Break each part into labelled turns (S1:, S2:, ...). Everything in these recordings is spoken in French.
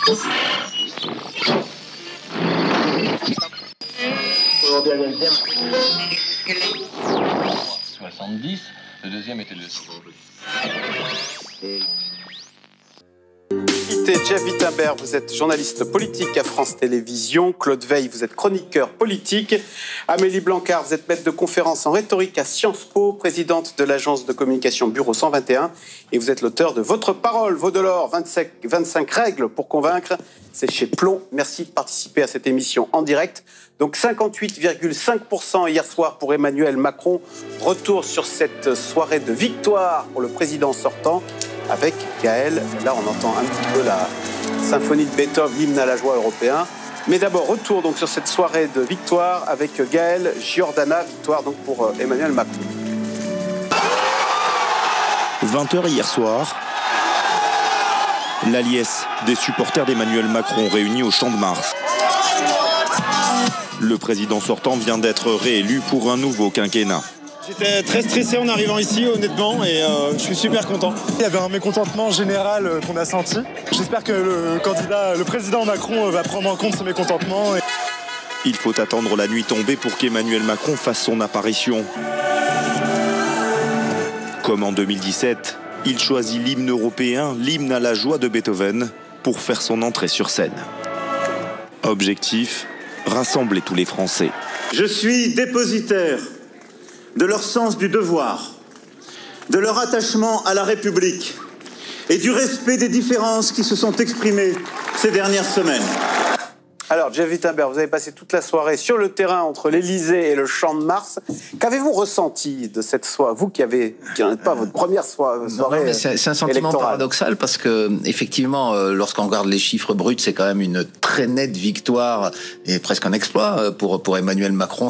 S1: Le deuxième était le...
S2: Jeff Wittenberg, vous êtes journaliste politique à France Télévisions. Claude Veil, vous êtes chroniqueur politique. Amélie Blancard, vous êtes maître de conférence en rhétorique à Sciences Po, présidente de l'agence de communication Bureau 121. Et vous êtes l'auteur de Votre parole vaut de l'or, 25 règles pour convaincre. C'est chez Plomb. Merci de participer à cette émission en direct. Donc 58,5% hier soir pour Emmanuel Macron. Retour sur cette soirée de victoire pour le président sortant. Avec Gaël, là on entend un petit peu la symphonie de Beethoven, l'hymne à la joie européen. Mais d'abord, retour donc sur cette soirée de victoire avec Gaël Giordana, victoire donc pour Emmanuel Macron.
S3: 20h hier soir, la liesse des supporters d'Emmanuel Macron réunis au Champ de Mars. Le président sortant vient d'être réélu pour un nouveau quinquennat.
S4: J'étais très stressé en arrivant ici, honnêtement, et je suis super content.
S5: Il y avait un mécontentement général qu'on a senti. J'espère que le président Macron va prendre en compte ce mécontentement.
S3: Il faut attendre la nuit tombée pour qu'Emmanuel Macron fasse son apparition. Comme en 2017, il choisit l'hymne européen, l'hymne à la joie de Beethoven, pour faire son entrée sur scène. Objectif, rassembler tous les Français.
S6: Je suis dépositaire de leur sens du devoir, de leur attachement à la République et du respect des différences qui se sont exprimées ces dernières semaines.
S2: Alors, Jeff Wittenberg, vous avez passé toute la soirée sur le terrain entre l'Élysée et le Champ de Mars. Qu'avez-vous ressenti de cette soirée, vous qui n'êtes pas votre première soirée
S7: c'est un sentiment paradoxal parce que, effectivement, lorsqu'on regarde les chiffres bruts, c'est quand même une très nette victoire et presque un exploit pour Emmanuel Macron,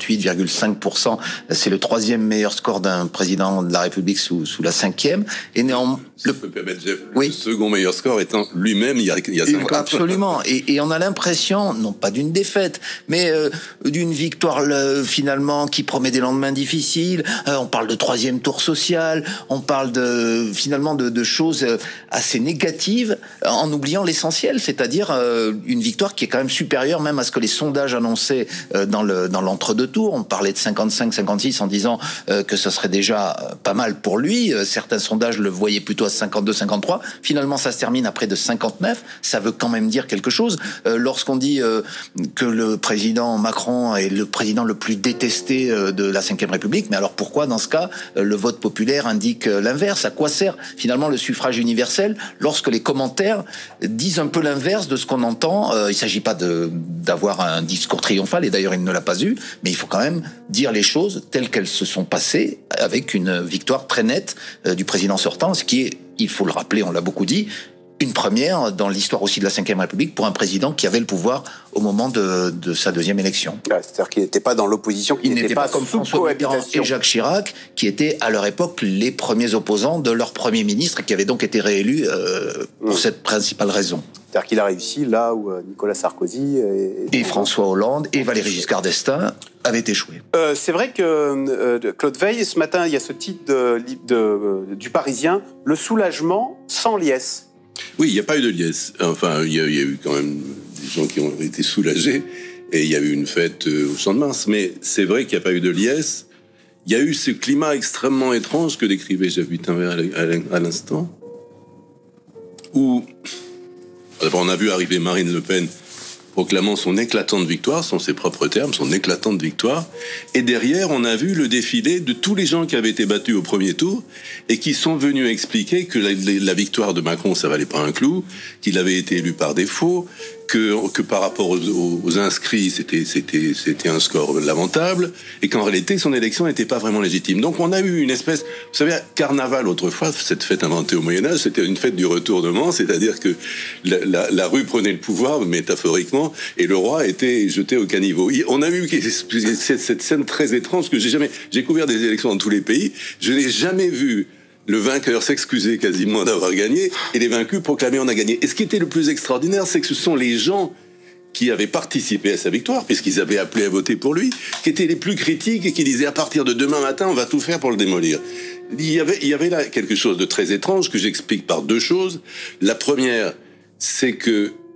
S7: 58,5%. C'est le 3e meilleur score d'un président de la République sous la 5e. Et néanmoins,
S8: si je peux me permettre, Jeff, le second meilleur score étant lui-même il y a 5 ans.
S7: Absolument. Et on a l'impression, non pas d'une défaite, mais d'une victoire finalement qui promet des lendemains difficiles. On parle de 3e tour social, on parle finalement de choses assez négatives en oubliant l'essentiel, c'est-à-dire une victoire qui est quand même supérieure même à ce que les sondages annonçaient dans l'entre-deux tours. On parlait de 55-56 en disant que ce serait déjà pas mal pour lui. Certains sondages le voyaient plutôt à 52-53. Finalement, ça se termine à près de 59. Ça veut quand même dire quelque chose. Lorsqu'on dit que le président Macron est le président le plus détesté de la Ve République, mais alors pourquoi, dans ce cas, le vote populaire indique l'inverse? À quoi sert finalement le suffrage universel lorsque les commentaires disent un peu l'inverse de ce qu'on entend? Il ne s'agit pas d'avoir un discours triomphal, et d'ailleurs il ne l'a pas eu, mais il faut quand même dire les choses telles qu'elles se sont passées, avec une victoire très nette du président sortant, ce qui est, il faut le rappeler, on l'a beaucoup dit, une première dans l'histoire aussi de la Ve République pour un président qui avait le pouvoir au moment de sa 2e élection.
S2: C'est-à-dire qu'il n'était pas dans l'opposition, qu'il n'était pas
S7: comme François Mitterrand et Jacques Chirac, qui étaient à leur époque les premiers opposants de leur Premier ministre et qui avaient donc été réélus pour cette principale raison.
S2: C'est-à-dire qu'il a réussi là où Nicolas Sarkozy
S7: et François Hollande et Valéry Giscard d'Estaing avaient échoué.
S2: C'est vrai que Claude Veil, ce matin, il y a ce titre du Parisien, le soulagement sans liesse.
S8: Oui, il n'y a pas eu de liesse. Enfin, il y a eu quand même des gens qui ont été soulagés et il y a eu une fête au Champ de Mars. Mais c'est vrai qu'il n'y a pas eu de liesse. Il y a eu ce climat extrêmement étrange que décrivait Jeff Wittenberg à l'instant, où d'abord on a vu arriver Marine Le Pen proclamant son éclatante victoire, sont ses propres termes, son éclatante victoire. Et derrière, on a vu le défilé de tous les gens qui avaient été battus au premier tour et qui sont venus expliquer que la victoire de Macron, ça valait pas un clou, qu'il avait été élu par défaut, que par rapport aux inscrits, c'était un score lamentable, et qu'en réalité, son élection n'était pas vraiment légitime. Donc on a eu une espèce... Vous savez, carnaval, autrefois, cette fête inventée au Moyen-Âge, c'était une fête du retournement, c'est-à-dire que la rue prenait le pouvoir, métaphoriquement, et le roi était jeté au caniveau. On a eu cette scène très étrange que j'ai couvert des élections dans tous les pays, je n'ai jamais vu le vainqueur s'excusait quasiment d'avoir gagné et les vaincus proclamaient on a gagné. Et ce qui était le plus extraordinaire, c'est que ce sont les gens qui avaient participé à sa victoire, puisqu'ils avaient appelé à voter pour lui, qui étaient les plus critiques et qui disaient à partir de demain matin, on va tout faire pour le démolir. Il y avait là quelque chose de très étrange que j'explique par deux choses. La première, c'est que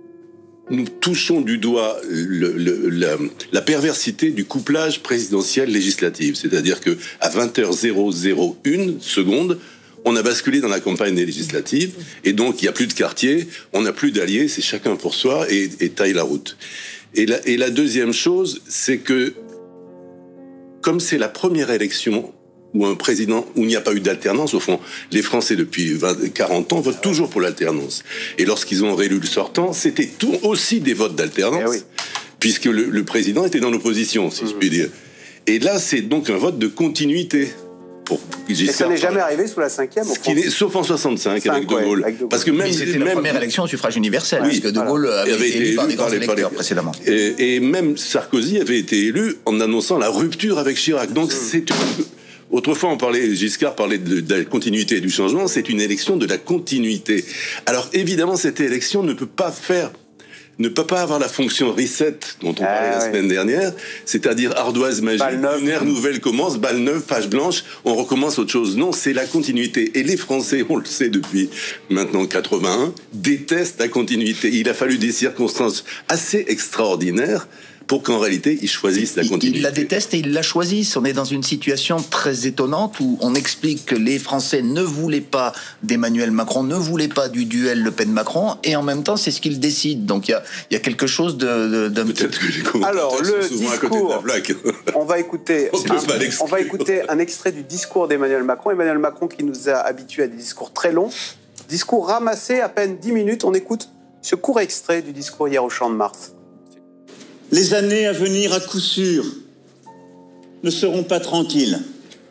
S8: nous touchons du doigt la perversité du couplage présidentiel-législatif. C'est-à-dire que à 20h001, on a basculé dans la campagne des législatives, et donc il n'y a plus de quartier, on n'a plus d'alliés, c'est chacun pour soi et taille la route. Et la deuxième chose, c'est que, comme c'est la première élection où un président, où il n'y a pas eu d'alternance, au fond, les Français depuis 40 ans votent toujours pour l'alternance. Et lorsqu'ils ont réélu le sortant, c'était aussi des votes d'alternance, puisque le président était dans l'opposition, si je puis dire. Et là, c'est donc un vote de continuité.
S2: Et ça n'est jamais arrivé sous la 5e,
S8: sauf en 65 avec De Gaulle.
S7: Parce que c'était la première élection au suffrage universel, parce que De Gaulle avait été élu par des grands électeurs précédemment.
S8: Et même Sarkozy avait été élu en annonçant la rupture avec Chirac. Donc c'est... Autrefois, Giscard parlait de la continuité et du changement, c'est une élection de la continuité. Alors évidemment, cette élection ne peut pas avoir la fonction reset dont on parlait la semaine dernière, c'est-à-dire ardoise magique, une ère nouvelle commence, balle neuve, page blanche, on recommence autre chose. Non, c'est la continuité. Et les Français, on le sait depuis maintenant 81, détestent la continuité. Il a fallu des circonstances assez extraordinaires pour qu'en réalité, ils choisissent la continuité.
S7: Ils la détestent et ils la choisissent. On est dans une situation très étonnante où on explique que les Français ne voulaient pas d'Emmanuel Macron, ne voulaient pas du duel Le Pen-Macron, et en même temps, c'est ce qu'ils décident. Donc il y a quelque chose d'un
S8: Peut-être que les commentateurs
S2: Alors, le
S8: sont souvent
S2: discours,
S8: à côté de la plaque.
S2: on va écouter un extrait du discours d'Emmanuel Macron. Emmanuel Macron qui nous a habitués à des discours très longs. Discours ramassé à peine 10 minutes. On écoute ce court extrait du discours hier au Champ de Mars.
S6: Les années à venir, à coup sûr, ne seront pas tranquilles.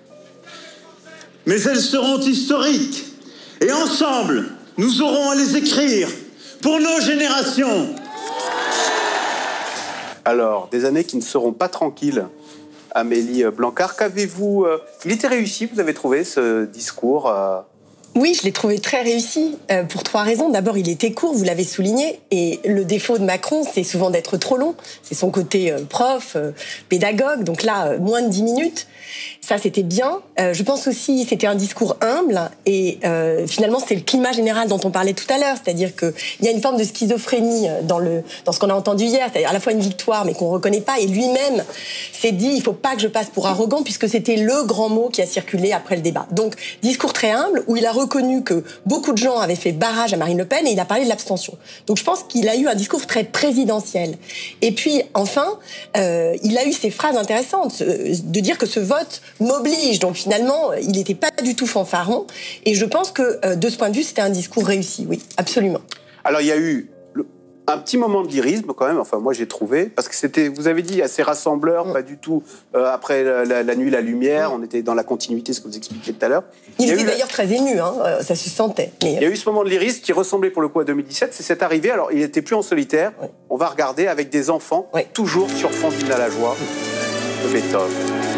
S6: Mais elles seront historiques. Et ensemble, nous aurons à les écrire pour nos générations.
S2: Alors, des années qui ne seront pas tranquilles. Amélie Blanquart, qu'avez-vous... Il était réussi, vous avez trouvé, ce discours
S1: Oui, je l'ai trouvé très réussi pour 3 raisons. D'abord, il était court, vous l'avez souligné, et le défaut de Macron, c'est souvent d'être trop long. C'est son côté prof, pédagogue, donc là, moins de 10 minutes. Ça, c'était bien. Je pense aussi c'était un discours humble, et finalement, c'est le climat général dont on parlait tout à l'heure, c'est-à-dire qu'il y a une forme de schizophrénie dans ce qu'on a entendu hier, c'est-à-dire à la fois une victoire, mais qu'on reconnaît pas, et lui-même s'est dit, il faut pas que je passe pour arrogant, puisque c'était le grand mot qui a circulé après le débat. Donc, discours très humble, où il a reconnu que beaucoup de gens avaient fait barrage à Marine Le Pen, et il a parlé de l'abstention. Donc je pense qu'il a eu un discours très présidentiel. Et puis enfin, il a eu ces phrases intéressantes, de dire que ce vote m'oblige. Donc finalement, il n'était pas du tout fanfaron. Et je pense que de ce point de vue, c'était un discours réussi, oui, absolument.
S2: Alors il y a eu un petit moment de lyrisme quand même, enfin moi j'ai trouvé, parce que c'était, vous avez dit, assez rassembleur, pas du tout après la nuit, la lumière, on était dans la continuité, ce que vous expliquiez tout à l'heure.
S1: Il était d'ailleurs très ému, hein, ça se sentait. Mais...
S2: Il y a eu ce moment de lyrisme qui ressemblait pour le coup à 2017, c'est cette arrivée, alors il n'était plus en solitaire, on va regarder avec des enfants, toujours sur fond d'hymne à la joie, de Beethoven.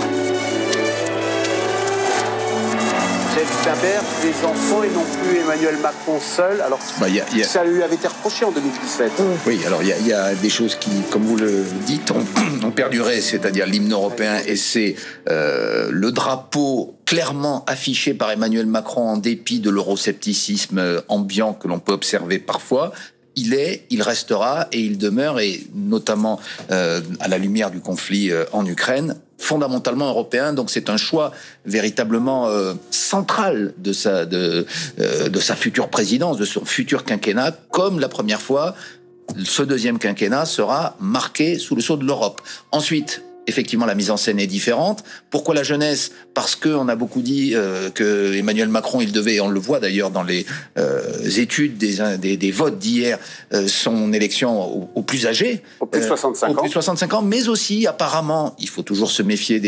S2: D'Imbert, des enfants et non plus Emmanuel Macron seul. Alors, ça lui avait été reproché en 2017.
S7: Oui, alors il y a des choses qui, comme vous le dites, ont perduré, c'est-à-dire l'hymne européen, et c'est le drapeau clairement affiché par Emmanuel Macron en dépit de l'euroscepticisme ambiant que l'on peut observer parfois. Il restera et il demeure, et notamment à la lumière du conflit en Ukraine, fondamentalement européen. Donc c'est un choix véritablement central de sa future présidence, de son futur quinquennat, comme la première fois. Ce deuxième quinquennat sera marqué sous le sceau de l'Europe. Ensuite, effectivement, la mise en scène est différente. Pourquoi la jeunesse ? Parce qu'on a beaucoup dit que Emmanuel Macron, il devait, et on le voit d'ailleurs dans les études des votes d'hier, son élection aux plus âgés.
S2: Au plus de 65 ans.
S7: Au plus de 65 ans, mais aussi, apparemment, il faut toujours se méfier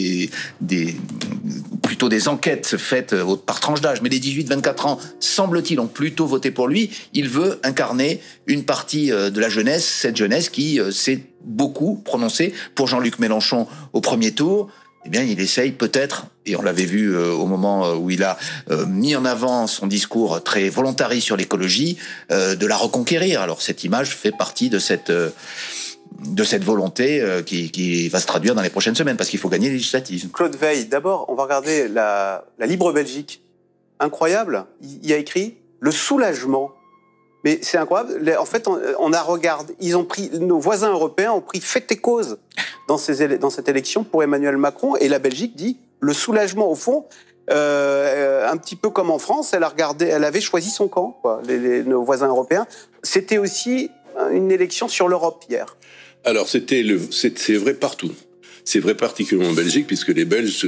S7: plutôt des enquêtes faites par tranche d'âge, mais les 18-24 ans, semble-t-il, ont plutôt voté pour lui. Il veut incarner une partie de la jeunesse, cette jeunesse qui s'est beaucoup prononcée pour Jean-Luc Mélenchon au premier tour. Eh bien, il essaye peut-être, et on l'avait vu au moment où il a mis en avant son discours très volontariste sur l'écologie, de la reconquérir. Alors, cette image fait partie de cette volonté qui va se traduire dans les prochaines semaines, parce qu'il faut gagner les législatives.
S2: Claude Veil, d'abord, on va regarder la Libre Belgique. Incroyable, il y a écrit « Le soulagement ». Mais c'est incroyable. En fait, on a regardé. Nos voisins européens ont pris fait et cause dans cette élection pour Emmanuel Macron. Et la Belgique dit le soulagement au fond. Un petit peu comme en France, elle avait choisi son camp, quoi, nos voisins européens. C'était aussi une élection sur l'Europe hier.
S8: Alors c'est vrai partout. C'est vrai particulièrement en Belgique, puisque les Belges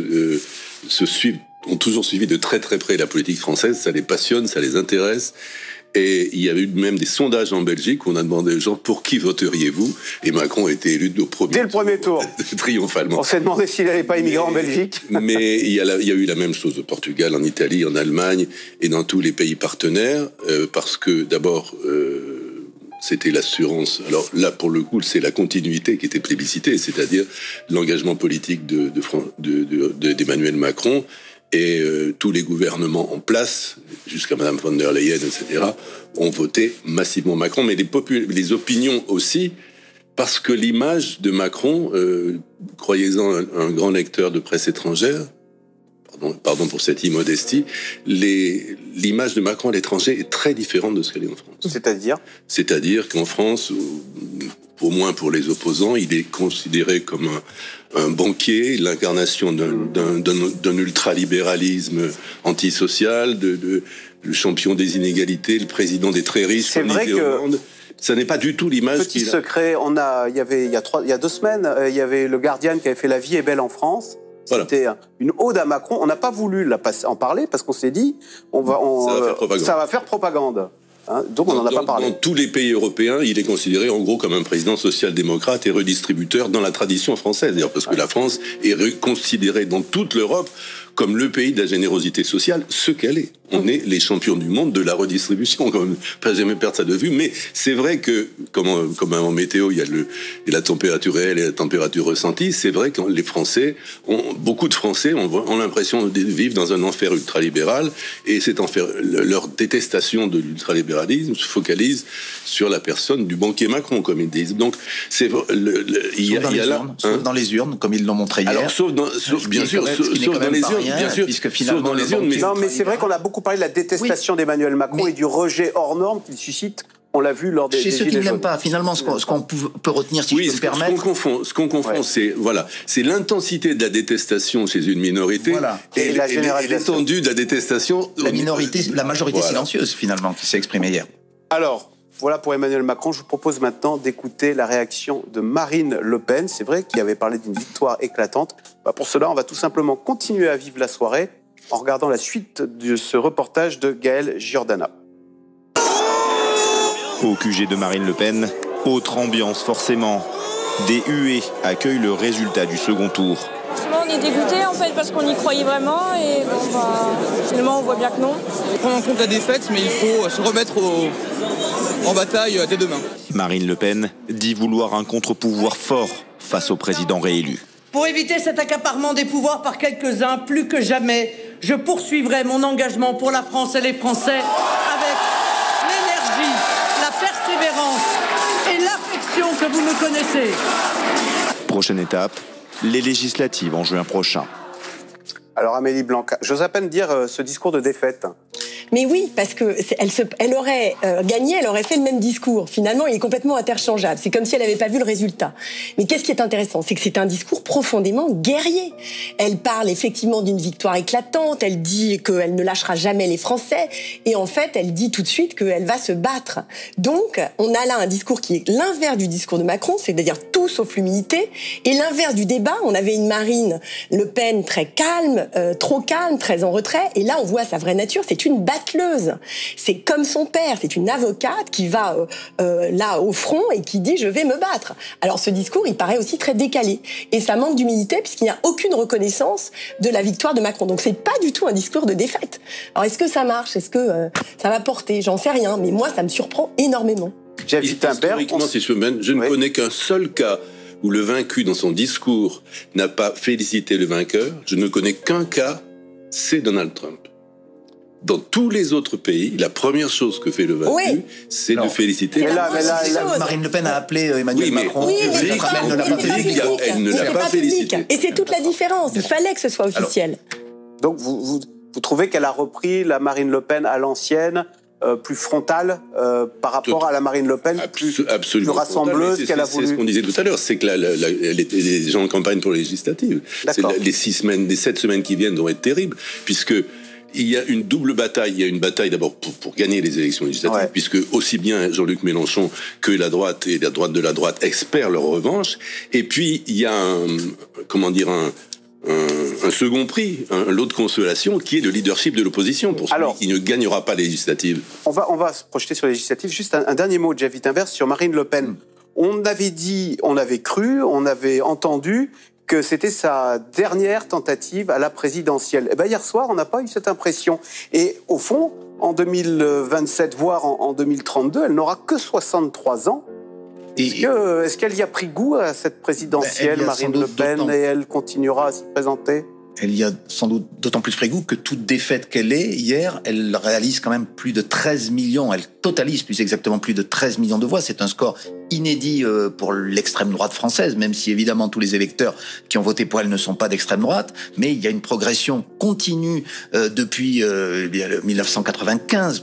S8: ont toujours suivi de très très près la politique française. Ça les passionne, ça les intéresse. Et il y a eu même des sondages en Belgique où on a demandé aux gens pour qui voteriez-vous, et Macron a été élu dès
S2: le premier tour,
S8: triomphalement.
S2: On s'est demandé s'il n'allait pas immigrer en Belgique.
S8: Mais il y a eu la même chose au Portugal, en Italie, en Allemagne et dans tous les pays partenaires, parce que d'abord c'était l'assurance. Alors là, pour le coup, c'est la continuité qui était plébiscitée, c'est-à-dire l'engagement politique d'Emmanuel Macron. Et tous les gouvernements en place, jusqu'à Madame von der Leyen, etc., ont voté massivement Macron, mais les opinions aussi, parce que l'image de Macron, croyez-en un grand lecteur de presse étrangère, pardon pour cette immodestie, l'image de Macron à l'étranger est très différente de ce qu'elle est en France. C'est-à-dire qu'en France, au moins pour les opposants, il est considéré comme un banquier, l'incarnation d'un ultralibéralisme antisocial, le champion des inégalités, le président des très riches.
S2: C'est vrai que
S8: ça n'est pas du tout l'image.
S2: Petit secret, il y a 2 semaines, il y avait le Guardian qui avait fait La vie est belle en France. C'était une ode à Macron. On n'a pas voulu en parler parce qu'on s'est dit ça va faire propagande. Donc on n'en a pas parlé.
S8: Dans tous les pays européens, il est considéré en gros comme un président social-démocrate et redistributeur dans la tradition française. D'ailleurs, parce que la France est considérée dans toute l'Europe comme le pays de la générosité sociale, ce qu'elle est. On est les champions du monde de la redistribution, quand même, pas jamais perdre ça de vue. Mais c'est vrai que, comme en météo, il y a la température réelle et la température ressentie, c'est vrai que beaucoup de Français ont l'impression de vivre dans un enfer ultralibéral, et cet enfer, leur détestation de l'ultralibéralisme se focalise sur la personne du banquier Macron, comme ils disent. Donc, c'est
S7: sauf dans les urnes, comme ils l'ont montré hier.
S8: Alors, sauf dans les urnes. Bien sûr,
S7: puisque finalement,
S2: mais c'est vrai qu'on a beaucoup parlé de la détestation d'Emmanuel Macron et du rejet hors norme qu'il suscite. On l'a vu lors des
S7: Chez ceux qui ne l'aiment pas, finalement, ce qu'on peut retenir, si je peux me permettre...
S8: Ce qu'on confond, c'est l'intensité de la détestation chez une minorité et l'étendue de la détestation...
S7: La majorité silencieuse, finalement, qui s'est exprimée hier.
S2: Alors, voilà pour Emmanuel Macron. Je vous propose maintenant d'écouter la réaction de Marine Le Pen. C'est vrai qu'il avait parlé d'une victoire éclatante. Pour cela, on va tout simplement continuer à vivre la soirée en regardant la suite de ce reportage de Gaël Giordana.
S3: Au QG de Marine Le Pen, autre ambiance forcément. Des huées accueillent le résultat du second tour.
S9: Franchement, on est dégoûtés en fait parce qu'on y croyait vraiment et finalement on voit bien que non.
S10: Prendre en compte la défaite, mais il faut se remettre en bataille dès demain.
S3: Marine Le Pen dit vouloir un contre-pouvoir fort face au président réélu.
S11: Pour éviter cet accaparement des pouvoirs par quelques-uns, plus que jamais, je poursuivrai mon engagement pour la France et les Français avec l'énergie, la persévérance et l'affection que vous me connaissez.
S3: Prochaine étape, les législatives en juin prochain.
S2: Alors Amélie Blanquart, j'ose à peine dire ce discours de défaite.
S1: Mais oui, parce que elle aurait gagné, elle aurait fait le même discours. Finalement, il est complètement interchangeable. C'est comme si elle n'avait pas vu le résultat. Mais qu'est-ce qui est intéressant, c'est que c'est un discours profondément guerrier. Elle parle effectivement d'une victoire éclatante. Elle dit qu'elle ne lâchera jamais les Français. Et en fait, elle dit tout de suite qu'elle va se battre. Donc, on a là un discours qui est l'inverse du discours de Macron, c'est-à-dire tout sauf l'humilité. Et l'inverse du débat, on avait une Marine Le Pen très calme, trop calme, très en retrait. Et là, on voit sa vraie nature. C'est une battleuse. C'est comme son père, c'est une avocate qui va là au front et qui dit je vais me battre. Alors ce discours, il paraît aussi très décalé et ça manque d'humilité puisqu'il n'y a aucune reconnaissance de la victoire de Macron. Donc c'est pas du tout un discours de défaite. Alors est-ce que ça marche? Est-ce que ça va porter? J'en sais rien, mais moi ça me surprend énormément.
S8: Historiquement, si je ne connais qu'un seul cas où le vaincu dans son discours n'a pas félicité le vainqueur. Je ne connais qu'un cas, c'est Donald Trump. Dans tous les autres pays, la première chose que fait le vaincu, c'est de féliciter.
S7: Marine Le Pen a appelé Emmanuel Macron.
S8: Elle ne l'a pas félicité.
S1: Et c'est toute la différence. Il fallait que ce soit officiel.
S2: Donc vous trouvez qu'elle a repris la Marine Le Pen à l'ancienne, plus frontale par rapport à la Marine Le Pen, plus rassembleuse qu'elle a voulu.
S8: C'est ce qu'on disait tout à l'heure, c'est que les gens en campagne pour les législatives. Les 7 semaines qui viennent vont être terribles, puisque il y a une double bataille. Il y a une bataille d'abord pour gagner les élections législatives, puisque aussi bien Jean-Luc Mélenchon que la droite et la droite de la droite espèrent leur revanche. Et puis il y a un second prix, un lot de consolation, qui est le leadership de l'opposition pour celui qui ne gagnera pas les législatives.
S2: On va se projeter sur les législatives. Juste un dernier mot, Jeff Wittenberg, sur Marine Le Pen. On avait dit, on avait cru, on avait entendu que c'était sa dernière tentative à la présidentielle. Et ben hier soir, on n'a pas eu cette impression. Et au fond, en 2027, voire en 2032, elle n'aura que 63 ans. Est-ce qu'elle y a pris goût à cette présidentielle, Marine Le Pen, et elle continuera à s'y présenter ?
S7: Elle y a sans doute d'autant plus pris goût que toute défaite qu'elle est, hier, elle réalise quand même plus de 13 millions, elle totalise plus exactement plus de 13 millions de voix. C'est un score inédit pour l'extrême droite française, même si évidemment tous les électeurs qui ont voté pour elle ne sont pas d'extrême droite, mais il y a une progression continue depuis 1995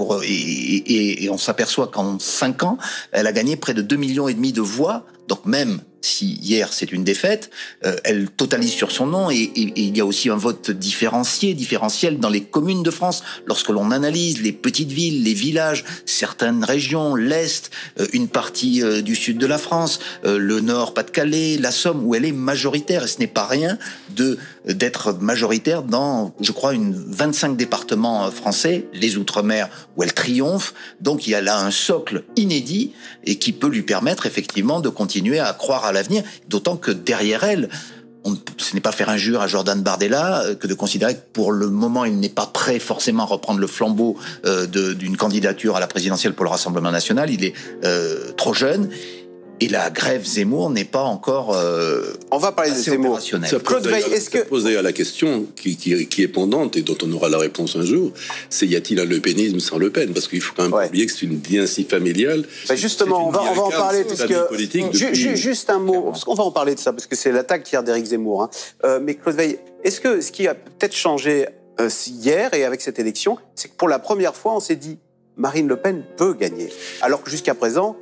S7: et on s'aperçoit qu'en 5 ans, elle a gagné près de 2,5 millions de voix. Donc même si hier c'est une défaite, elle totalise sur son nom et il y a aussi un vote différentiel dans les communes de France. Lorsque l'on analyse les petites villes, les villages, certaines régions, l'Est, une partie du sud de la France, le Nord, Pas-de-Calais, la Somme, où elle est majoritaire. Et ce n'est pas rien d'être majoritaire dans, je crois, 25 départements français, les Outre-mer, où elle triomphe. Donc il y a là un socle inédit et qui peut lui permettre effectivement de continuer à croire à l'avenir, d'autant que derrière elle, ce n'est pas faire injure à Jordan Bardella que de considérer que pour le moment, il n'est pas prêt forcément à reprendre le flambeau d'une candidature à la présidentielle pour le Rassemblement national. Il est trop jeune. Et la grève Zemmour n'est pas encore
S2: on va parler de Zemmour.
S8: Ça pose d'ailleurs la question qui est pendante et dont on aura la réponse un jour, c'est y a-t-il un Le Penisme sans Le Pen? Parce qu'il faut quand même pas oublier que c'est une dynastie familiale.
S2: Justement, on va en parler parce que juste un mot, parce qu'on va en parler de ça parce que c'est l'attaque hier d'Éric Zemmour. Mais Claude Veil, est-ce que ce qui a peut-être changé hier et avec cette élection, c'est que pour la première fois, on s'est dit Marine Le Pen peut gagner, alors que jusqu'à présent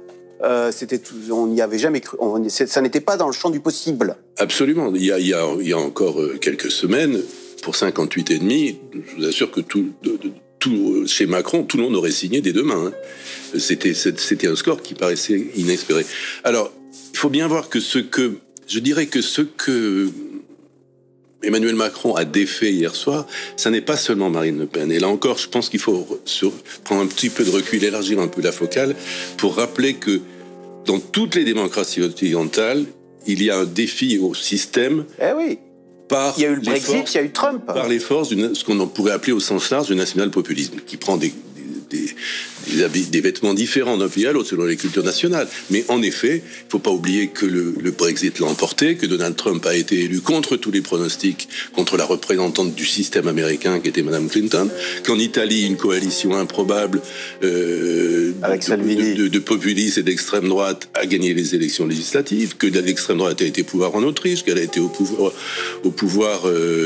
S2: on n'y avait jamais cru. Ça n'était pas dans le champ du possible.
S8: Absolument. Il y a encore quelques semaines, pour 58,5, je vous assure que chez Macron, tout le monde aurait signé des 2 mains. C'était un score qui paraissait inespéré. Alors, il faut bien voir que ce que Emmanuel Macron a défait hier soir, ça n'est pas seulement Marine Le Pen. Et là encore, je pense qu'il faut prendre un petit peu de recul, élargir un peu la focale, pour rappeler que dans toutes les démocraties occidentales, il y a un défi au système.
S2: Il y a eu le Brexit, il y a eu Trump.
S8: Par les forces de ce qu'on pourrait appeler au sens large du national-populisme, qui prend des vêtements différents d'un pays à l'autre selon les cultures nationales. Mais en effet, il ne faut pas oublier que le Brexit l'a emporté, que Donald Trump a été élu contre tous les pronostics, contre la représentante du système américain qui était Madame Clinton, qu'en Italie, une coalition improbable de populistes et d'extrême droite a gagné les élections législatives, que l'extrême droite a été au pouvoir en Autriche, qu'elle a été au pouvoir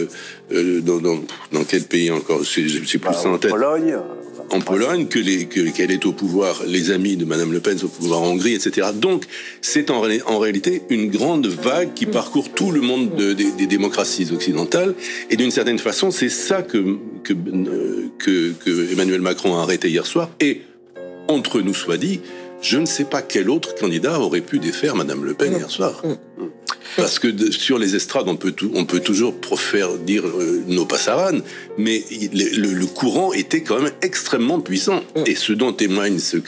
S8: dans quel pays encore, je sais plus ça en tête. En Pologne, qu'elle est au pouvoir, les amis de Madame Le Pen sont au pouvoir en Hongrie, etc. Donc, c'est en réalité une grande vague qui parcourt tout le monde des démocraties occidentales. Et d'une certaine façon, c'est ça que Emmanuel Macron a arrêté hier soir. Et, entre nous soit dit, je ne sais pas quel autre candidat aurait pu défaire Madame Le Pen hier soir. Parce que sur les estrades, on peut toujours faire dire nos passaranes, mais le courant était quand même extrêmement puissant. Et ce dont témoigne ce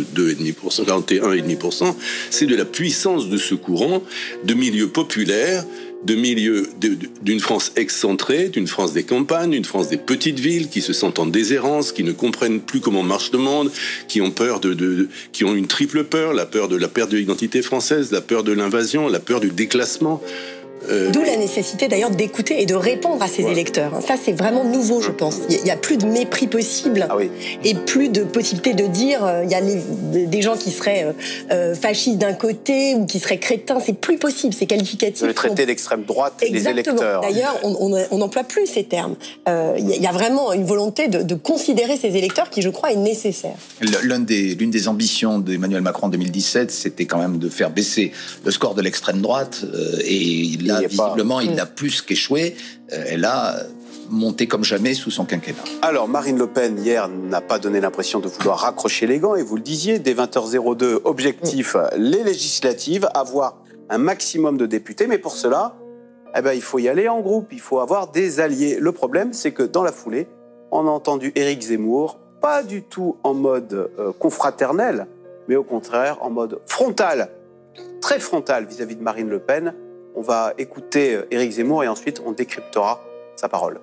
S8: 41,5%, c'est de la puissance de ce courant de milieu populaire, d'une France excentrée, d'une France des campagnes, d'une France des petites villes qui se sentent en déshérence, qui ne comprennent plus comment marche le monde, qui ont peur qui ont une triple peur, la peur de la perte de l'identité française, la peur de l'invasion, la peur du déclassement.
S1: D'où la nécessité d'ailleurs d'écouter et de répondre à ses électeurs. Ça, c'est vraiment nouveau, je pense. Il n'y a plus de mépris possible et plus de possibilité de dire il y a des gens qui seraient fascistes d'un côté ou qui seraient crétins. C'est plus possible, ces qualificatifs.
S2: Le traité d'extrême droite et des électeurs.
S1: D'ailleurs, on n'emploie plus ces termes. Il y a vraiment une volonté de considérer ces électeurs qui, je crois, est nécessaire.
S7: L'une des ambitions d'Emmanuel Macron en 2017, c'était quand même de faire baisser le score de l'extrême droite. Et là, visiblement, il n'a plus qu'échoué. Elle a monté comme jamais sous son quinquennat.
S2: Alors, Marine Le Pen, hier, n'a pas donné l'impression de vouloir raccrocher les gants. Et vous le disiez, dès 20h02, objectif, les législatives, avoir un maximum de députés. Mais pour cela, il faut y aller en groupe. Il faut avoir des alliés. Le problème, c'est que dans la foulée, on a entendu Éric Zemmour, pas du tout en mode confraternel, mais au contraire en mode frontal, très frontal vis-à-vis de Marine Le Pen. On va écouter Éric Zemmour et ensuite on décryptera sa parole.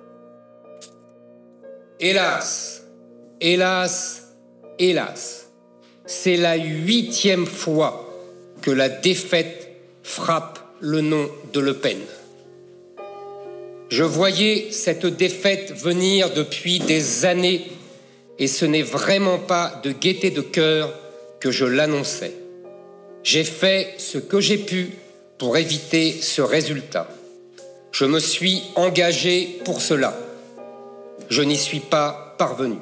S12: Hélas, hélas, hélas, c'est la 8e fois que la défaite frappe le nom de Le Pen. Je voyais cette défaite venir depuis des années et ce n'est vraiment pas de gaieté de cœur que je l'annonçais. J'ai fait ce que j'ai pu pour éviter ce résultat. Je me suis engagé pour cela. Je n'y suis pas parvenu.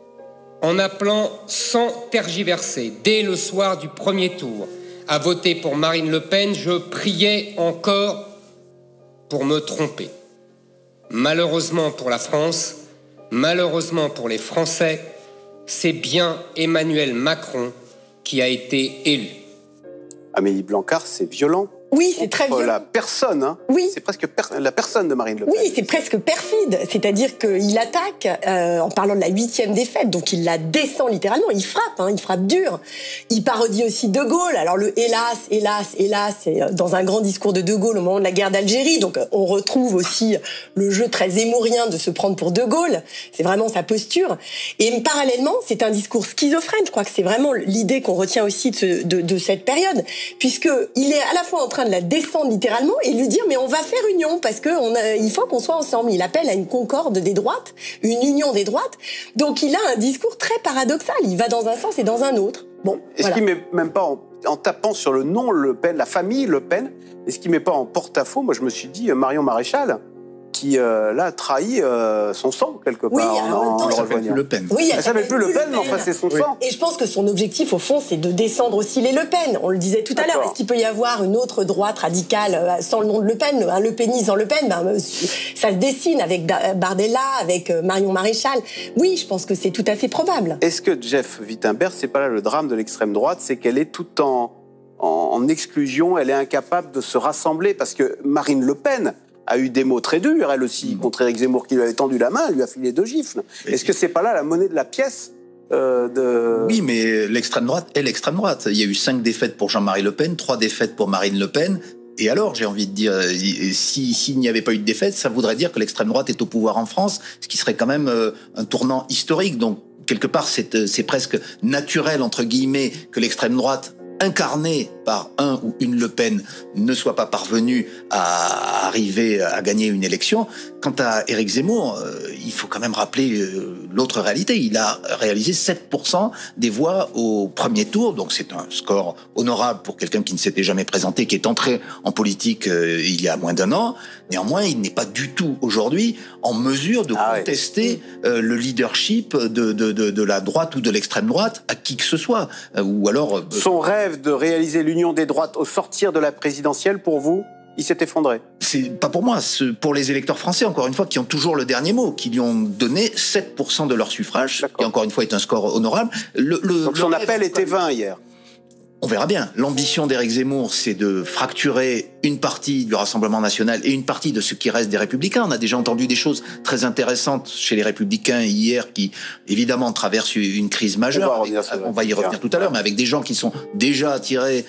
S12: En appelant sans tergiverser, dès le soir du premier tour, à voter pour Marine Le Pen, je priais encore pour me tromper. Malheureusement pour la France, malheureusement pour les Français, c'est bien Emmanuel Macron qui a été élu.
S2: Amélie Blanquart, c'est violent.
S1: Oui, c'est très violent.
S2: La personne, hein.
S1: Oui.
S2: C'est presque la personne de Marine Le Pen.
S1: Oui, c'est presque perfide. C'est-à-dire qu'il attaque en parlant de la 8e défaite, donc il la descend littéralement. Il frappe dur. Il parodie aussi De Gaulle. Alors le hélas, hélas, hélas, c'est dans un grand discours de Gaulle au moment de la guerre d'Algérie. Donc on retrouve aussi le jeu très zémourien de se prendre pour De Gaulle. C'est vraiment sa posture. Et parallèlement, c'est un discours schizophrène. Je crois que c'est vraiment l'idée qu'on retient aussi de cette période, puisque il est à la fois en train de la descendre littéralement et lui dire mais on va faire union parce que il faut qu'on soit ensemble. Il appelle à une concorde des droites, une union des droites. Donc il a un discours très paradoxal. Il va dans un sens et dans un autre. Bon.
S2: Est-ce qu'il met même pas en tapant sur le nom Le Pen, la famille Le Pen, est-ce qu'il met pas en porte-à-faux? Moi je me suis dit Marion Maréchal qui là trahit son sang quelque part.
S1: Oui, en même temps,
S7: elle s'appelle plus Le Pen.
S1: Oui,
S2: elle s'appelle plus Le Pen, mais enfin c'est son sang.
S1: Et je pense que son objectif au fond c'est de descendre aussi les Le Pen. On le disait tout à l'heure. Est-ce qu'il peut y avoir une autre droite radicale sans le nom de Le Pen, un Le Penisme sans Le Pen? Ça se dessine avec Bardella, avec Marion Maréchal. Oui, je pense que c'est tout à fait probable.
S2: Est-ce que Jeff Wittenberg, c'est pas là le drame de l'extrême droite, c'est qu'elle est tout en exclusion, elle est incapable de se rassembler parce que Marine Le Pen a eu des mots très durs, elle aussi, contre Éric Zemmour qui lui avait tendu la main, elle lui a filé 2 gifles. Est-ce que c'est pas là la monnaie de la pièce
S7: Oui, mais l'extrême droite est l'extrême droite. Il y a eu 5 défaites pour Jean-Marie Le Pen, 3 défaites pour Marine Le Pen. Et alors, j'ai envie de dire, s'il n'y avait pas eu de défaite, ça voudrait dire que l'extrême droite est au pouvoir en France, ce qui serait quand même un tournant historique. Donc, quelque part, c'est presque naturel, entre guillemets, que l'extrême droite incarné par un ou une Le Pen ne soit pas parvenu à arriver à gagner une élection. Quant à Éric Zemmour, il faut quand même rappeler l'autre réalité. Il a réalisé 7% des voix au premier tour, donc c'est un score honorable pour quelqu'un qui ne s'était jamais présenté, qui est entré en politique il y a moins d'1 an. Néanmoins, il n'est pas du tout aujourd'hui en mesure de contester le leadership de la droite ou de l'extrême droite à qui que ce soit. Ou alors
S2: son rêve de réaliser l'union des droites au sortir de la présidentielle, pour vous, il s'est effondré?
S7: C'est pas pour moi, c'est pour les électeurs français, encore une fois, qui ont toujours le dernier mot, qui lui ont donné 7% de leur suffrage, qui encore une fois est un score honorable.
S2: Donc son appel était vain hier.
S7: On verra bien. L'ambition d'Éric Zemmour, c'est de fracturer une partie du Rassemblement national et une partie de ce qui reste des Républicains. On a déjà entendu des choses très intéressantes chez les Républicains hier qui, évidemment, traversent une crise majeure. On va y revenir tout à l'heure, mais avec des gens qui sont déjà attirés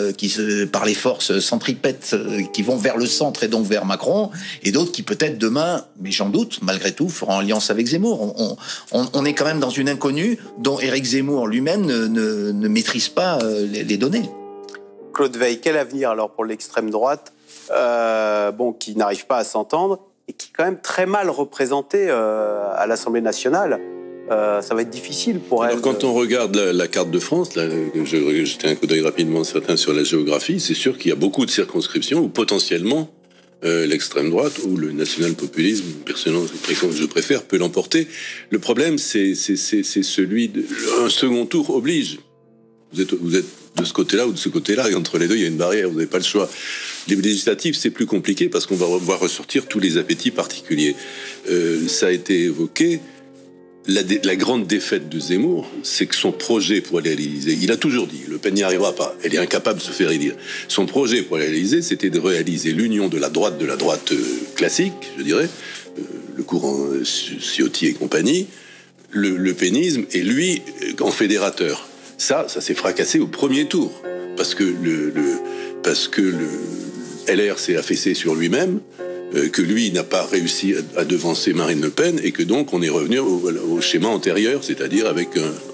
S7: par les forces centripètes qui vont vers le centre et donc vers Macron, et d'autres qui peut-être demain, mais j'en doute, malgré tout, feront alliance avec Zemmour. On est quand même dans une inconnue dont Éric Zemmour lui-même ne maîtrise pas les données.
S2: Claude Veil, quel avenir alors pour l'extrême droite qui n'arrivent pas à s'entendre et qui est quand même très mal représentée à l'Assemblée nationale. Ça va être difficile pour elle.
S8: Quand on regarde la carte de France, là, je jetais un coup d'œil rapidement certains sur la géographie, c'est sûr qu'il y a beaucoup de circonscriptions où potentiellement l'extrême droite ou le national-populisme, personnellement je préfère, peut l'emporter. Le problème, c'est celui un second tour oblige. Vous êtes de ce côté-là ou de ce côté-là, et entre les deux, il y a une barrière, vous n'avez pas le choix. Les législatives, c'est plus compliqué parce qu'on va voir ressortir tous les appétits particuliers. Ça a été évoqué. La grande défaite de Zemmour, c'est que son projet pour aller à l'Élysée, il a toujours dit, Le Pen n'y arrivera pas, elle est incapable de se faire élire. Son projet pour aller à l'Élysée, c'était de réaliser l'union de la droite classique, je dirais, le courant Ciotti et compagnie, le pénisme, et lui, en fédérateur. Ça s'est fracassé au premier tour, parce que le LR s'est affaissé sur lui-même, que lui n'a pas réussi à devancer Marine Le Pen et que donc on est revenu au schéma antérieur, c'est-à-dire avec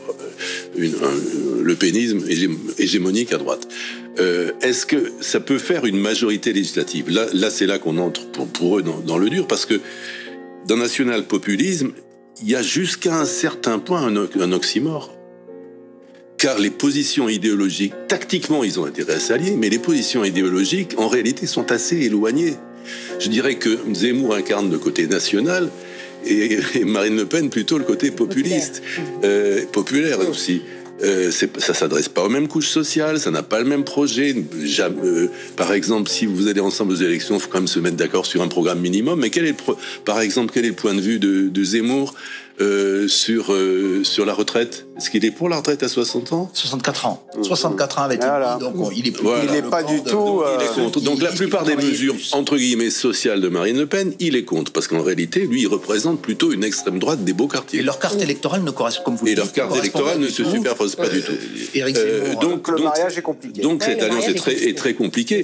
S8: le pénisme hégémonique à droite. Est-ce que ça peut faire une majorité législative ? Là, c'est là qu'on entre pour eux dans le dur, parce que dans national-populisme, il y a jusqu'à un certain point un oxymore. Car les positions idéologiques, tactiquement, ils ont intérêt à s'allier, mais les positions idéologiques, en réalité, sont assez éloignées. Je dirais que Zemmour incarne le côté national et Marine Le Pen plutôt le côté populiste, populaire aussi. Ça s'adresse pas aux mêmes couches sociales, ça n'a pas le même projet. Par exemple, si vous allez ensemble aux élections, il faut quand même se mettre d'accord sur un programme minimum. Mais quel est le point de vue de Zemmour sur la retraite? Est-ce qu'il est pour la retraite à 60 ans?
S7: 64 ans. 64 ans avec donc il est plus
S2: il n'est pas du tout.
S8: Il est contre. Donc la plupart des mesures entre guillemets sociales de Marine Le Pen, il est contre, parce qu'en réalité, lui, il représente plutôt une extrême droite des beaux quartiers.
S7: Et leur carte électorale ne correspond, comme vous dites,
S8: leur carte électorale ne se superpose pas du tout.
S2: Donc le mariage est compliqué.
S8: Donc cette alliance est très compliquée.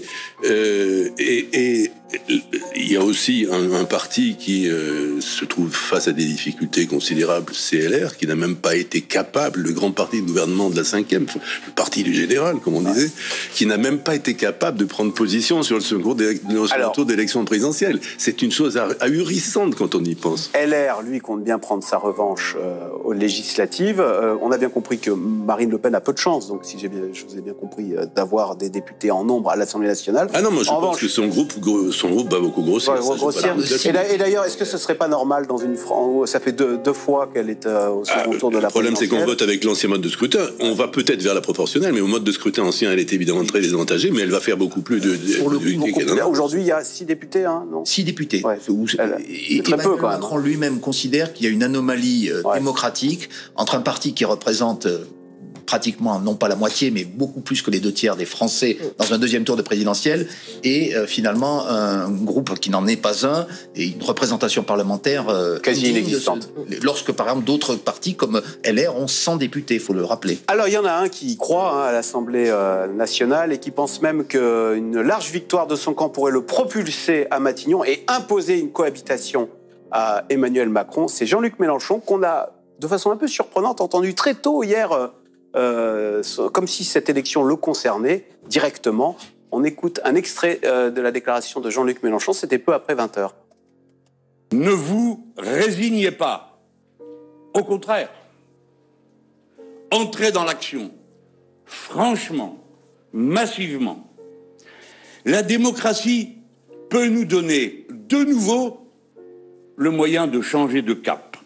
S8: Et il y a aussi un parti qui se trouve face à des difficultés considérables, CLR, qui n'a même pas été capable, le grand parti de gouvernement de la 5e, le parti du général, comme on disait, qui n'a même pas été capable de prendre position sur le second tour d'élection présidentielle. C'est une chose ahurissante quand on y pense.
S2: LR, lui, compte bien prendre sa revanche aux législatives. On a bien compris que Marine Le Pen a peu de chance, donc si je vous ai bien compris, d'avoir des députés en nombre à l'Assemblée nationale.
S8: Ah non, moi je pense que son groupe va beaucoup grossir.
S2: Et d'ailleurs, est-ce que ce serait pas normal dans une France, ça fait deux fois qu'elle est au second tour de la présidentielle.
S8: Le problème, c'est qu'on vote avec l'ancien mode de scrutin. On va peut-être vers la proportionnelle, mais au mode de scrutin ancien, elle est évidemment très désavantagée, mais elle va faire beaucoup plus de...
S2: Aujourd'hui, il y a 6 députés, non
S7: 6 députés.
S2: Ouais,
S7: et
S2: très peu, quand même.
S7: Macron lui-même considère qu'il y a une anomalie démocratique entre un parti qui représente pratiquement, non pas la moitié, mais beaucoup plus que les 2/3 des Français dans un deuxième tour de présidentielle, et finalement un groupe qui n'en est pas un, et une représentation parlementaire
S2: quasi inexistante.
S7: Lorsque, par exemple, d'autres partis comme LR ont 100 députés, il faut le rappeler.
S2: Alors, il y en a un qui croit à l'Assemblée nationale et qui pense même qu'une large victoire de son camp pourrait le propulser à Matignon et imposer une cohabitation à Emmanuel Macron. C'est Jean-Luc Mélenchon qu'on a, de façon un peu surprenante, entendu très tôt hier, comme si cette élection le concernait directement. On écoute un extrait de la déclaration de Jean-Luc Mélenchon, c'était peu après 20h.
S13: Ne vous résignez pas. Au contraire, entrez dans l'action, franchement, massivement. La démocratie peut nous donner de nouveau le moyen de changer de cap.